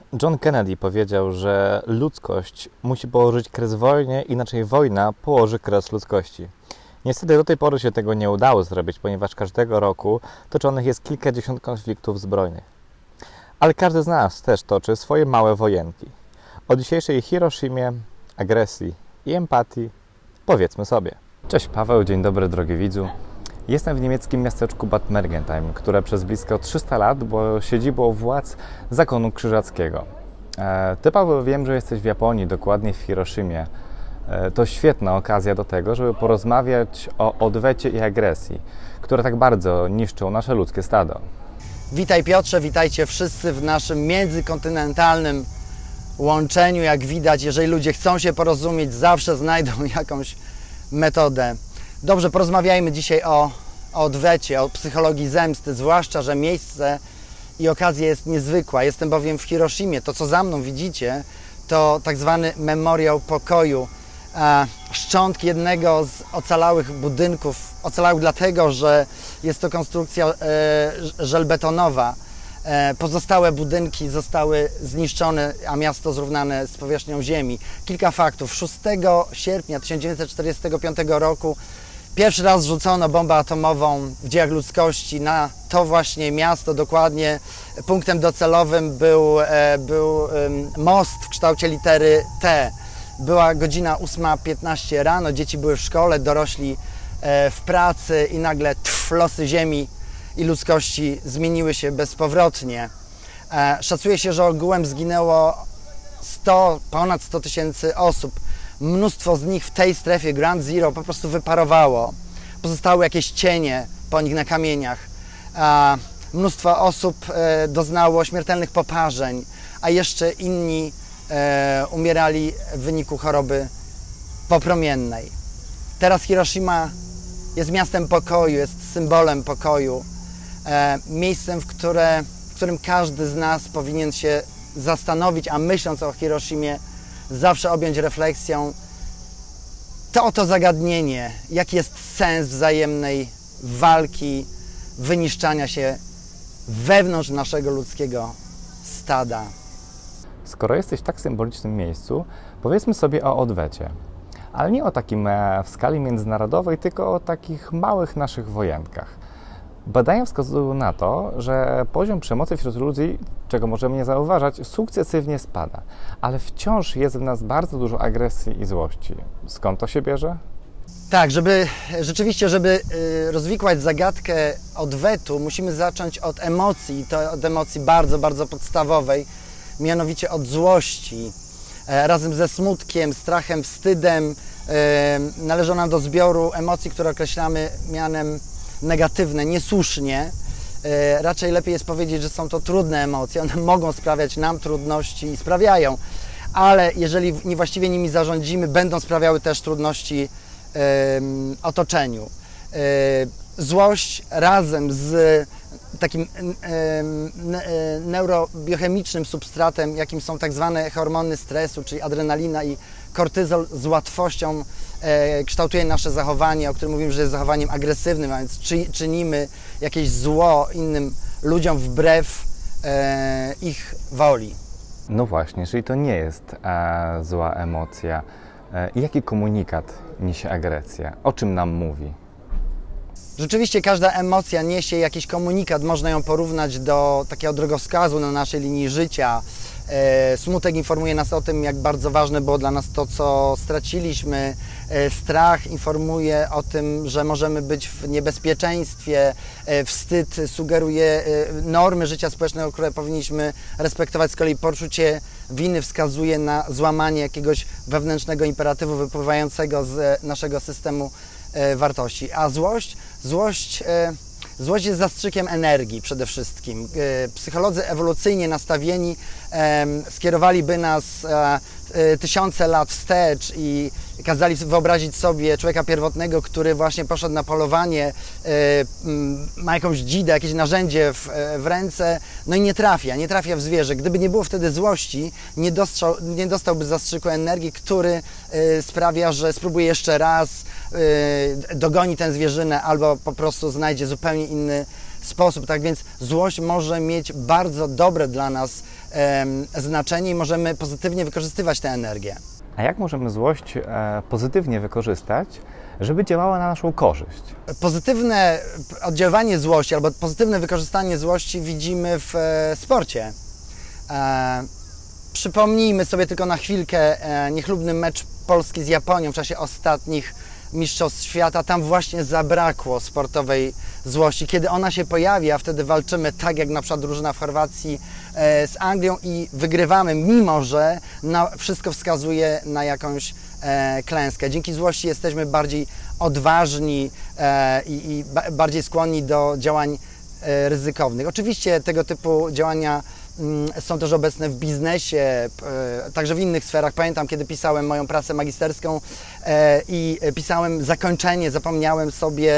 John Kennedy powiedział, że ludzkość musi położyć kres wojnie, inaczej wojna położy kres ludzkości. Niestety do tej pory się tego nie udało zrobić, ponieważ każdego roku toczonych jest kilkadziesiąt konfliktów zbrojnych. Ale każdy z nas też toczy swoje małe wojenki. O dzisiejszej Hiroshimie, agresji i empatii powiedzmy sobie. Cześć Paweł, dzień dobry drogi widzu. Jestem w niemieckim miasteczku Bad Mergentheim, które przez blisko 300 lat było siedzibą władz zakonu krzyżackiego. Ty Paweł, wiem, że jesteś w Japonii, dokładnie w Hiroshimie. To świetna okazja do tego, żeby porozmawiać o odwecie i agresji, które tak bardzo niszczą nasze ludzkie stado. Witaj Piotrze, witajcie wszyscy w naszym międzykontynentalnym łączeniu. Jak widać, jeżeli ludzie chcą się porozumieć, zawsze znajdą jakąś metodę. Dobrze, porozmawiajmy dzisiaj o odwecie, o psychologii zemsty, zwłaszcza, że miejsce i okazja jest niezwykła. Jestem bowiem w Hiroshimie. To, co za mną widzicie, to tak zwany memoriał pokoju. Szczątki jednego z ocalałych budynków, ocalałych dlatego, że jest to konstrukcja żelbetonowa. Pozostałe budynki zostały zniszczone, a miasto zrównane z powierzchnią ziemi. Kilka faktów. 6 sierpnia 1945 roku pierwszy raz rzucono bombę atomową w dziejach ludzkości na to właśnie miasto. Dokładnie punktem docelowym był most w kształcie litery T. Była godzina 8:15 rano, dzieci były w szkole, dorośli w pracy i nagle losy ziemi i ludzkości zmieniły się bezpowrotnie. Szacuje się, że ogółem zginęło ponad 100 tysięcy osób. Mnóstwo z nich w tej strefie Ground Zero po prostu wyparowało. Pozostały jakieś cienie po nich na kamieniach. Mnóstwo osób doznało śmiertelnych poparzeń, a jeszcze inni umierali w wyniku choroby popromiennej. Teraz Hiroshima jest miastem pokoju, jest symbolem pokoju. Miejscem, w którym każdy z nas powinien się zastanowić, a myśląc o Hiroshimie, zawsze objąć refleksją to oto zagadnienie, jaki jest sens wzajemnej walki, wyniszczania się wewnątrz naszego ludzkiego stada. Skoro jesteś w tak symbolicznym miejscu, powiedzmy sobie o odwecie. Ale nie o takim w skali międzynarodowej, tylko o takich małych naszych wojenkach. Badania wskazują na to, że poziom przemocy wśród ludzi, czego możemy nie zauważać, sukcesywnie spada. Ale wciąż jest w nas bardzo dużo agresji i złości. Skąd to się bierze? Tak, żeby rozwikłać zagadkę odwetu, musimy zacząć od emocji. To od emocji bardzo, bardzo podstawowej, mianowicie od złości. Razem ze smutkiem, strachem, wstydem należą nam do zbioru emocji, które określamy mianem negatywne, niesłusznie. Raczej lepiej jest powiedzieć, że są to trudne emocje. One mogą sprawiać nam trudności i sprawiają, ale jeżeli niewłaściwie nimi zarządzimy, będą sprawiały też trudności otoczeniu. Złość razem z takim neurobiochemicznym substratem, jakim są tak zwane hormony stresu, czyli adrenalina i kortyzol, z łatwością kształtuje nasze zachowanie, o którym mówimy, że jest zachowaniem agresywnym, a więc czynimy jakieś zło innym ludziom wbrew ich woli. No właśnie, czyli to nie jest zła emocja. Jaki komunikat niesie agresja? O czym nam mówi? Rzeczywiście każda emocja niesie jakiś komunikat, można ją porównać do takiego drogowskazu na naszej linii życia. Smutek informuje nas o tym, jak bardzo ważne było dla nas to, co straciliśmy. Strach informuje o tym, że możemy być w niebezpieczeństwie. Wstyd sugeruje normy życia społecznego, które powinniśmy respektować. Z kolei poczucie winy wskazuje na złamanie jakiegoś wewnętrznego imperatywu wypływającego z naszego systemu wartości. A złość jest zastrzykiem energii przede wszystkim. Psycholodzy ewolucyjnie nastawieni skierowaliby nas tysiące lat wstecz i kazali wyobrazić sobie człowieka pierwotnego, który właśnie poszedł na polowanie, ma jakąś dzidę, jakieś narzędzie w ręce, no i nie trafia w zwierzę. Gdyby nie było wtedy złości, nie dostałby zastrzyku energii, który sprawia, że spróbuje jeszcze raz, dogoni tę zwierzynę albo po prostu znajdzie zupełnie inny sposób. Tak więc złość może mieć bardzo dobre dla nas znaczenie i możemy pozytywnie wykorzystywać tę energię. A jak możemy złość pozytywnie wykorzystać, żeby działała na naszą korzyść? Pozytywne oddziaływanie złości albo pozytywne wykorzystanie złości widzimy w sporcie. Przypomnijmy sobie tylko na chwilkę niechlubny mecz Polski z Japonią w czasie ostatnich Mistrzostw Świata. Tam właśnie zabrakło sportowej złości. Kiedy ona się pojawia, wtedy walczymy tak jak na przykład drużyna w Chorwacji z Anglią i wygrywamy, mimo że wszystko wskazuje na jakąś klęskę. Dzięki złości jesteśmy bardziej odważni i bardziej skłonni do działań ryzykownych. Oczywiście tego typu działania są też obecne w biznesie, także w innych sferach. Pamiętam, kiedy pisałem moją pracę magisterską i pisałem zakończenie, zapomniałem,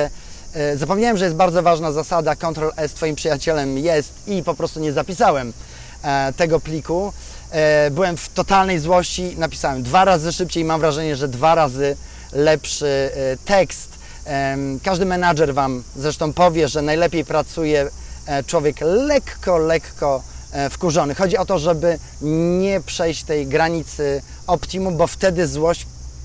że jest bardzo ważna zasada Ctrl+S Twoim przyjacielem jest i po prostu nie zapisałem tego pliku. Byłem w totalnej złości, napisałem 2 razy szybciej i mam wrażenie, że 2 razy lepszy tekst. Każdy menadżer Wam zresztą powie, że najlepiej pracuje człowiek lekko wkurzony. Chodzi o to, żeby nie przejść tej granicy optimum, bo wtedy złość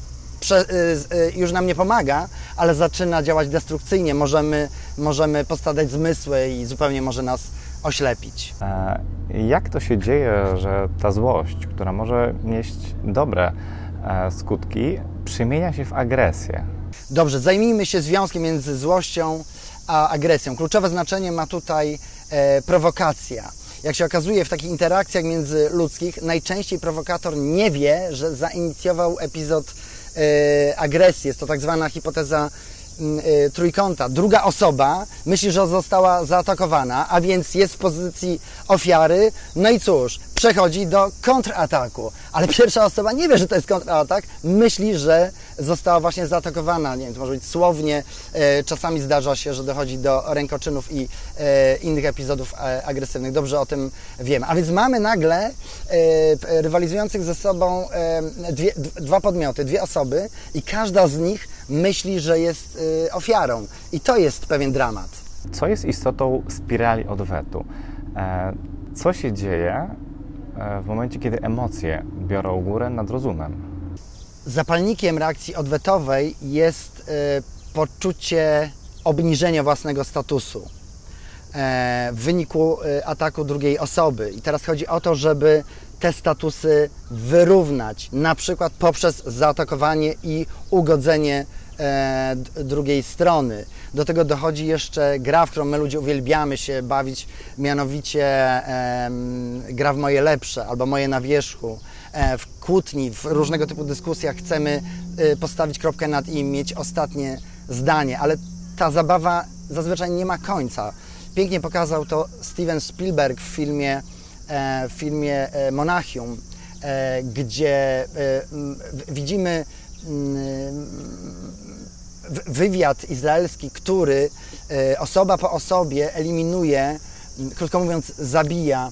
już nam nie pomaga, ale zaczyna działać destrukcyjnie. Możemy postradać zmysły i zupełnie może nas oślepić. Jak to się dzieje, że ta złość, która może nieść dobre skutki, przemienia się w agresję? Dobrze, zajmijmy się związkiem między złością a agresją. Kluczowe znaczenie ma tutaj prowokacja. Jak się okazuje, w takich interakcjach międzyludzkich najczęściej prowokator nie wie, że zainicjował epizod agresji. Jest to tak zwana hipoteza trójkąta. Druga osoba myśli, że została zaatakowana, a więc jest w pozycji ofiary. No i cóż, przechodzi do kontrataku. Ale pierwsza osoba nie wie, że to jest kontratak, myśli, że została właśnie zaatakowana. Nie wiem, to może być słownie. Czasami zdarza się, że dochodzi do rękoczynów i innych epizodów agresywnych. Dobrze o tym wiemy. A więc mamy nagle rywalizujących ze sobą dwa podmioty, 2 osoby i każda z nich myśli, że jest ofiarą. I to jest pewien dramat. Co jest istotą spirali odwetu? Co się dzieje w momencie, kiedy emocje biorą górę nad rozumem? Zapalnikiem reakcji odwetowej jest poczucie obniżenia własnego statusu w wyniku ataku drugiej osoby. I teraz chodzi o to, żeby te statusy wyrównać, na przykład poprzez zaatakowanie i ugodzenie drugiej strony. Do tego dochodzi jeszcze gra, w którą my ludzie uwielbiamy się bawić, mianowicie gra w moje lepsze albo moje na wierzchu. W kłótni, w różnego typu dyskusjach chcemy postawić kropkę nad i, mieć ostatnie zdanie, ale ta zabawa zazwyczaj nie ma końca. Pięknie pokazał to Steven Spielberg w filmie Monachium, gdzie widzimy wywiad izraelski, który osoba po osobie eliminuje, krótko mówiąc, zabija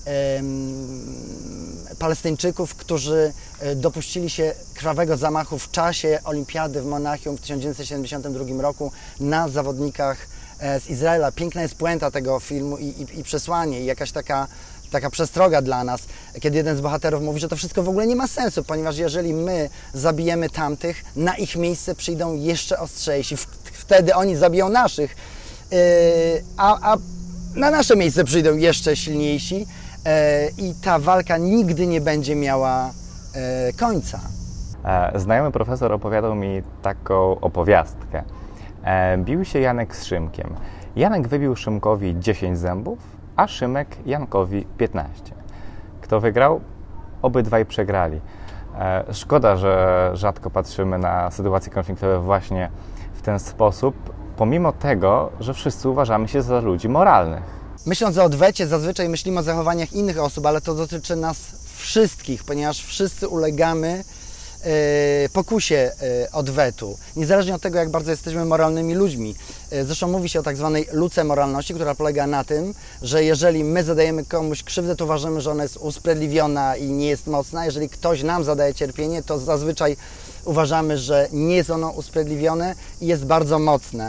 Palestyńczyków, którzy dopuścili się krwawego zamachu w czasie Olimpiady w Monachium w 1972 roku na zawodnikach z Izraela. Piękna jest puenta tego filmu i przesłanie, i jakaś taka przestroga dla nas, kiedy jeden z bohaterów mówi, że to wszystko w ogóle nie ma sensu, ponieważ jeżeli my zabijemy tamtych, na ich miejsce przyjdą jeszcze ostrzejsi. Wtedy oni zabiją naszych, a na nasze miejsce przyjdą jeszcze silniejsi i ta walka nigdy nie będzie miała końca. Znajomy profesor opowiadał mi taką opowiastkę. Bił się Janek z Szymkiem. Janek wybił Szymkowi 10 zębów, a Szymek Jankowi 15. Kto wygrał? Obydwaj przegrali. Szkoda, że rzadko patrzymy na sytuacje konfliktowe właśnie w ten sposób, pomimo tego, że wszyscy uważamy się za ludzi moralnych. Myśląc o odwecie, zazwyczaj myślimy o zachowaniach innych osób, ale to dotyczy nas wszystkich, ponieważ wszyscy ulegamy pokusie odwetu, niezależnie od tego, jak bardzo jesteśmy moralnymi ludźmi. Zresztą mówi się o tak zwanej luce moralności, która polega na tym, że jeżeli my zadajemy komuś krzywdę, to uważamy, że ona jest usprawiedliwiona i nie jest mocna. Jeżeli ktoś nam zadaje cierpienie, to zazwyczaj uważamy, że nie jest ono usprawiedliwione i jest bardzo mocne.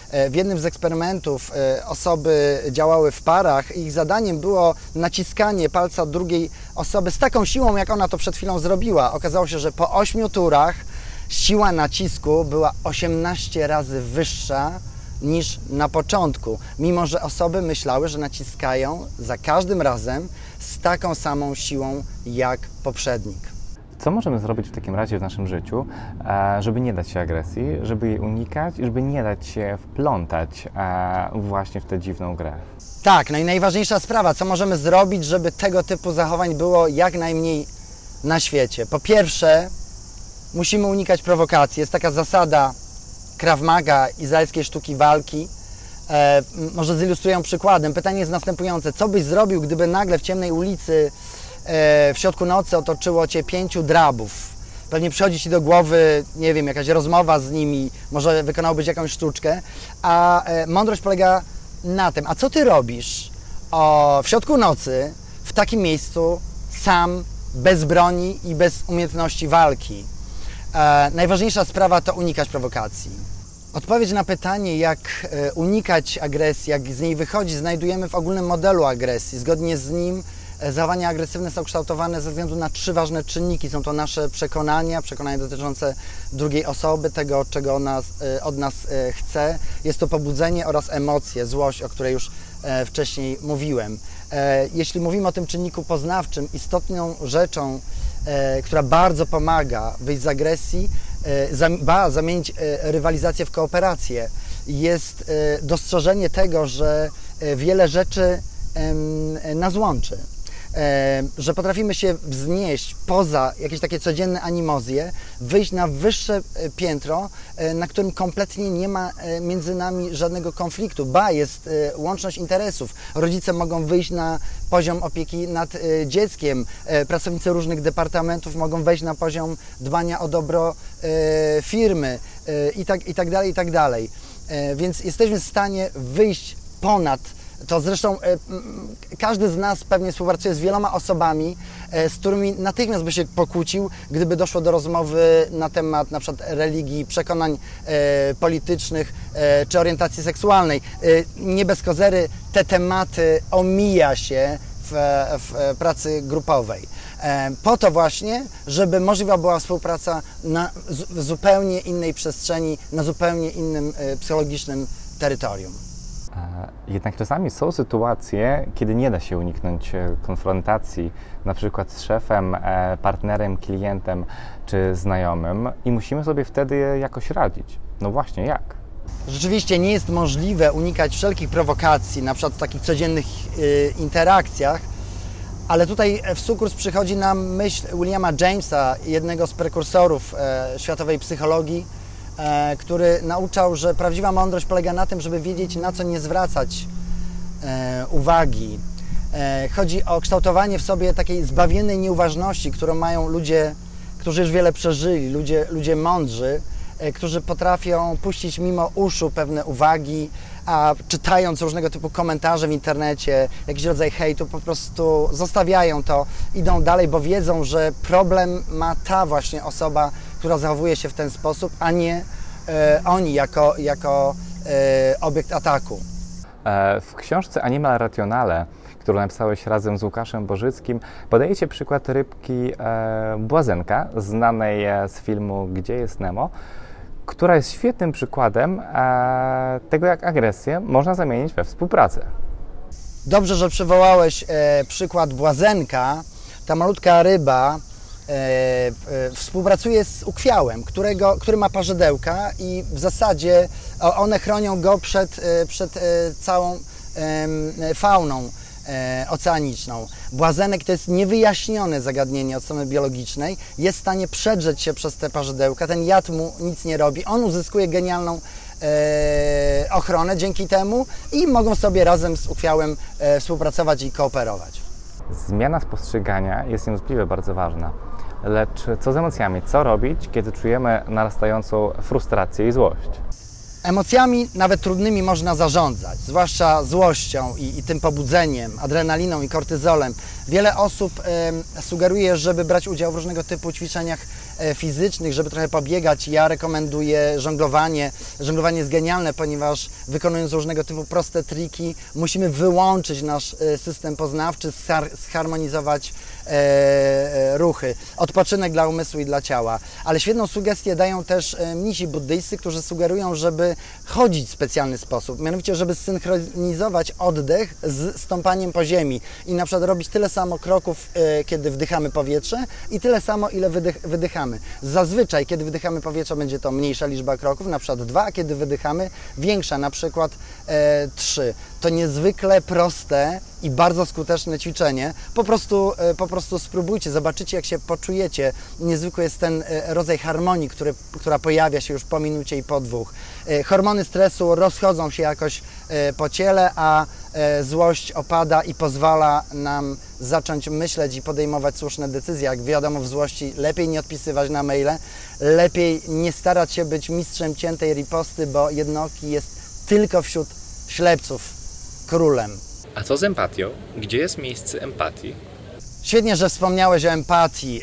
W jednym z eksperymentów osoby działały w parach i ich zadaniem było naciskanie palca drugiej osoby z taką siłą, jak ona to przed chwilą zrobiła. Okazało się, że po 8 turach siła nacisku była 18 razy wyższa niż na początku, mimo że osoby myślały, że naciskają za każdym razem z taką samą siłą jak poprzednik. Co możemy zrobić w takim razie w naszym życiu, żeby nie dać się agresji, żeby jej unikać i żeby nie dać się wplątać właśnie w tę dziwną grę? Tak, no i najważniejsza sprawa, co możemy zrobić, żeby tego typu zachowań było jak najmniej na świecie. Po pierwsze, musimy unikać prowokacji. Jest taka zasada Krav Maga, izraelskiej sztuki walki. Może zilustruję przykładem. Pytanie jest następujące. Co byś zrobił, gdyby nagle w ciemnej ulicy w środku nocy otoczyło Cię 5 drabów? Pewnie przychodzi Ci do głowy, nie wiem, jakaś rozmowa z nimi, może wykonałbyś jakąś sztuczkę, a mądrość polega na tym, a co Ty robisz w środku nocy, w takim miejscu, sam, bez broni i bez umiejętności walki? Najważniejsza sprawa to unikać prowokacji. Odpowiedź na pytanie, jak unikać agresji, jak z niej wychodzić, znajdujemy w ogólnym modelu agresji. Zgodnie z nim zachowania agresywne są kształtowane ze względu na 3 ważne czynniki. Są to nasze przekonania dotyczące drugiej osoby, tego, czego od nas chce. Jest to pobudzenie oraz emocje, złość, o której już wcześniej mówiłem. Jeśli mówimy o tym czynniku poznawczym, istotną rzeczą, która bardzo pomaga wyjść z agresji, zamienić rywalizację w kooperację, jest dostrzeżenie tego, że wiele rzeczy nas łączy. Że potrafimy się wznieść poza jakieś takie codzienne animozje, wyjść na wyższe piętro, na którym kompletnie nie ma między nami żadnego konfliktu, jest łączność interesów. Rodzice mogą wyjść na poziom opieki nad dzieckiem, pracownicy różnych departamentów mogą wejść na poziom dbania o dobro firmy i tak dalej. Więc jesteśmy w stanie wyjść ponad to. Zresztą każdy z nas pewnie współpracuje z wieloma osobami, z którymi natychmiast by się pokłócił, gdyby doszło do rozmowy na temat na przykład religii, przekonań politycznych czy orientacji seksualnej. Nie bez kozery te tematy omija się w pracy grupowej. Po to właśnie, żeby możliwa była współpraca w zupełnie innej przestrzeni, na zupełnie innym psychologicznym terytorium. Jednak czasami są sytuacje, kiedy nie da się uniknąć konfrontacji, na przykład z szefem, partnerem, klientem czy znajomym i musimy sobie wtedy jakoś radzić. No właśnie, jak? Rzeczywiście nie jest możliwe unikać wszelkich prowokacji, na przykład w takich codziennych interakcjach, ale tutaj w sukurs przychodzi nam myśl Williama Jamesa, jednego z prekursorów światowej psychologii, który nauczał, że prawdziwa mądrość polega na tym, żeby wiedzieć, na co nie zwracać uwagi. Chodzi o kształtowanie w sobie takiej zbawiennej nieuważności, którą mają ludzie, którzy już wiele przeżyli, ludzie mądrzy, którzy potrafią puścić mimo uszu pewne uwagi, a czytając różnego typu komentarze w internecie, jakiś rodzaj hejtu, po prostu zostawiają to, idą dalej, bo wiedzą, że problem ma ta właśnie osoba, która zachowuje się w ten sposób, a nie oni jako obiekt ataku. W książce Animal Rationale, którą napisałeś razem z Łukaszem Bożyckim, podajecie przykład rybki Błazenka, znanej z filmu Gdzie jest Nemo, która jest świetnym przykładem tego, jak agresję można zamienić we współpracę. Dobrze, że przywołałeś przykład Błazenka. Ta malutka ryba współpracuje z ukwiołem, który ma parzydełka i w zasadzie one chronią go przed całą fauną oceaniczną. Błazenek to jest niewyjaśnione zagadnienie od strony biologicznej, jest w stanie przedrzeć się przez te parzydełka, ten jad mu nic nie robi, on uzyskuje genialną ochronę dzięki temu i mogą sobie razem z ukwiołem współpracować i kooperować. Zmiana spostrzegania jest niewątpliwie bardzo ważna, lecz co z emocjami? Co robić, kiedy czujemy narastającą frustrację i złość? Emocjami, nawet trudnymi, można zarządzać, zwłaszcza złością i tym pobudzeniem, adrenaliną i kortyzolem. Wiele osób sugeruje, żeby brać udział w różnego typu ćwiczeniach fizycznych, żeby trochę pobiegać. Ja rekomenduję żonglowanie. Żonglowanie jest genialne, ponieważ wykonując różnego typu proste triki, musimy wyłączyć nasz system poznawczy, zharmonizować ruchy. Odpoczynek dla umysłu i dla ciała. Ale świetną sugestię dają też mnisi buddyjscy, którzy sugerują, żeby chodzić w specjalny sposób. Mianowicie, żeby synchronizować oddech z stąpaniem po ziemi. I na przykład robić tyle samo kroków, kiedy wdychamy powietrze i tyle samo, ile wydychamy. Zazwyczaj, kiedy wydychamy powietrze, będzie to mniejsza liczba kroków, na przykład 2, a kiedy wydychamy, większa, na przykład 3. To niezwykle proste i bardzo skuteczne ćwiczenie. Po prostu spróbujcie, zobaczycie, jak się poczujecie. Niezwykły jest ten rodzaj harmonii, która pojawia się już po minucie i po 2. Hormony stresu rozchodzą się jakoś po ciele, a złość opada i pozwala nam zacząć myśleć i podejmować słuszne decyzje. Jak wiadomo, w złości lepiej nie odpisywać na maile, lepiej nie starać się być mistrzem ciętej riposty, bo jednooki jest tylko wśród ślepców królem. A co z empatią? Gdzie jest miejsce empatii? Świetnie, że wspomniałeś o empatii.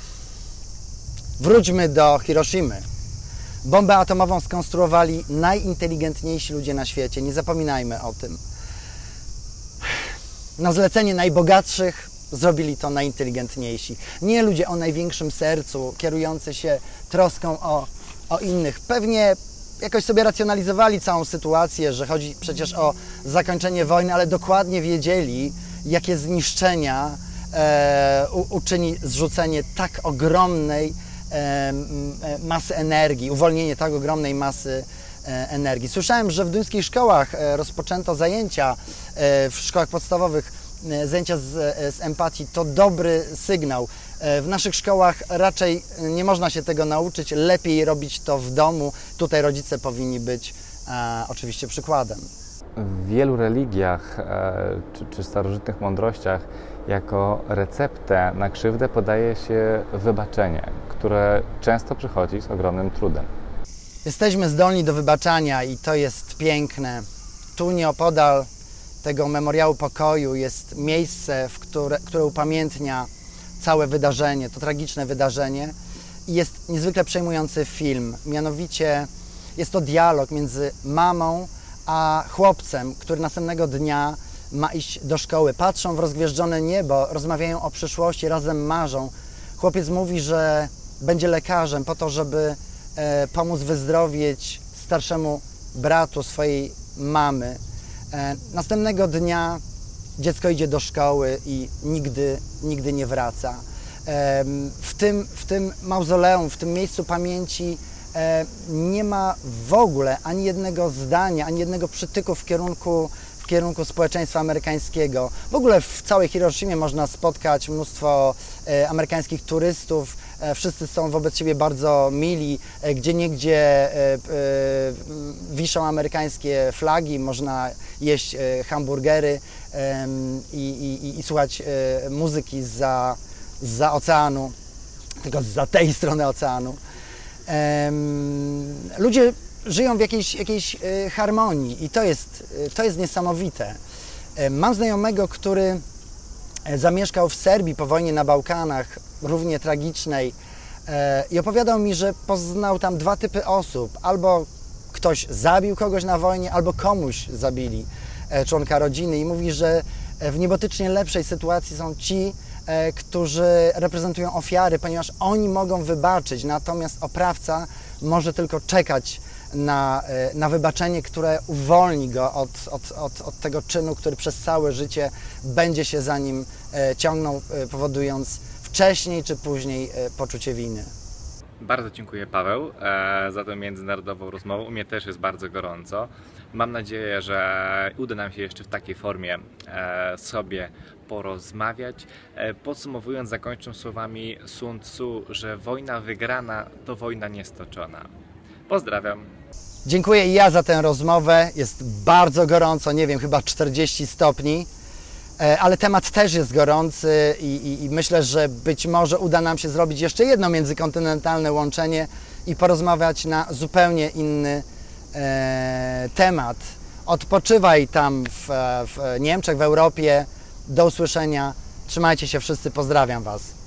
Wróćmy do Hiroshimy. Bombę atomową skonstruowali najinteligentniejsi ludzie na świecie. Nie zapominajmy o tym. Na zlecenie najbogatszych zrobili to najinteligentniejsi. Nie ludzie o największym sercu, kierujący się troską o innych. Pewnie jakoś sobie racjonalizowali całą sytuację, że chodzi przecież o zakończenie wojny, ale dokładnie wiedzieli, jakie zniszczenia uczyni zrzucenie tak ogromnej masy energii, uwolnienie tak ogromnej masy energii. Słyszałem, że w duńskich szkołach rozpoczęto zajęcia, w szkołach podstawowych zajęcia z empatii. To dobry sygnał. W naszych szkołach raczej nie można się tego nauczyć, lepiej robić to w domu. Tutaj rodzice powinni być oczywiście przykładem. W wielu religiach czy starożytnych mądrościach jako receptę na krzywdę podaje się wybaczenie, które często przychodzi z ogromnym trudem. Jesteśmy zdolni do wybaczania i to jest piękne. Tu nieopodal tego memoriału pokoju jest miejsce, które upamiętnia całe wydarzenie, to tragiczne wydarzenie. I jest niezwykle przejmujący film. Mianowicie jest to dialog między mamą a chłopcem, który następnego dnia ma iść do szkoły. Patrzą w rozgwieżdżone niebo, rozmawiają o przyszłości, razem marzą. Chłopiec mówi, że będzie lekarzem po to, żeby pomóc wyzdrowieć starszemu bratu swojej mamy. Następnego dnia dziecko idzie do szkoły i nigdy nie wraca. W tym mauzoleum, w tym miejscu pamięci nie ma w ogóle ani jednego zdania, ani jednego przytyku w kierunku społeczeństwa amerykańskiego. W ogóle w całej Hiroshimie można spotkać mnóstwo amerykańskich turystów. Wszyscy są wobec siebie bardzo mili. Gdzieniegdzie wiszą amerykańskie flagi, można jeść hamburgery i słuchać muzyki zza oceanu, tylko zza tej strony oceanu. Ludzie żyją w jakiejś harmonii i to jest niesamowite. Mam znajomego, który zamieszkał w Serbii po wojnie na Bałkanach, równie tragicznej, i opowiadał mi, że poznał tam 2 typy osób. Albo ktoś zabił kogoś na wojnie, albo komuś zabili członka rodziny. I mówi, że w niebotycznie lepszej sytuacji są ci, którzy reprezentują ofiary, ponieważ oni mogą wybaczyć, natomiast oprawca może tylko czekać na wybaczenie, które uwolni go od tego czynu, który przez całe życie będzie się za nim ciągnął, powodując wcześniej czy później poczucie winy. Bardzo dziękuję, Paweł, za tę międzynarodową rozmowę. U mnie też jest bardzo gorąco. Mam nadzieję, że uda nam się jeszcze w takiej formie sobie porozmawiać. Podsumowując, zakończę słowami Sun Tzu, że wojna wygrana to wojna niestoczona. Pozdrawiam. Dziękuję i ja za tę rozmowę. Jest bardzo gorąco, nie wiem, chyba 40 stopni. Ale temat też jest gorący i myślę, że być może uda nam się zrobić jeszcze jedno międzykontynentalne łączenie i porozmawiać na zupełnie inny temat. Odpoczywaj tam w Niemczech, w Europie. Do usłyszenia. Trzymajcie się wszyscy. Pozdrawiam Was.